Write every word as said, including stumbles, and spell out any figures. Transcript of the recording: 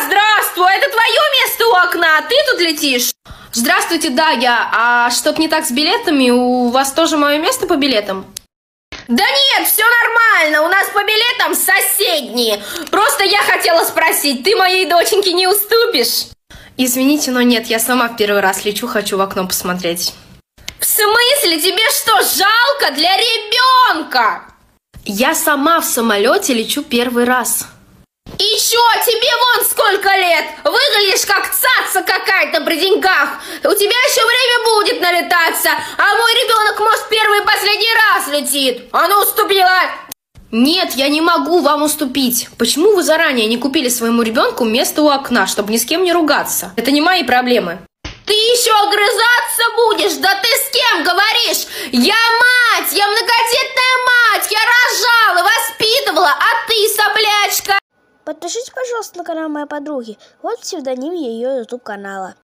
здравствуй! Это твое место у окна, а ты тут летишь? Здравствуйте, да, я. А что-то не так с билетами? У вас тоже мое место по билетам? Да нет, все нормально, у нас по билетам соседние. Просто я хотела спросить, ты моей доченьке не уступишь? Извините, но нет, я сама в первый раз лечу, хочу в окно посмотреть. В смысле? Тебе что, жалко для ребенка? Я сама в самолете лечу первый раз. И чё, тебе вон сколько лет? Выглядишь как цаца какая-то при деньгах. У тебя еще время будет налетаться, а мой ребенок, может, первый и последний раз летит. А ну, уступила! Нет, я не могу вам уступить. Почему вы заранее не купили своему ребенку место у окна, чтобы ни с кем не ругаться? Это не мои проблемы. Ты еще огрызаться будешь? Да ты с кем говоришь? Я мать, я многодетная мать, я рожала, воспитывала, а ты, соблячка. Подпишитесь, пожалуйста, на канал моей подруги. Вот псевдоним ее ютуб канала.